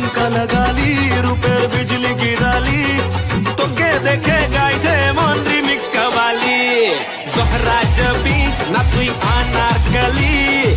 ঝুমকা লাগালি রূপের বিজলি গিরালি তোকে দেখে গাইছে মন রিমিক্স কাবালি জহরা জবি না তুই আনারকলি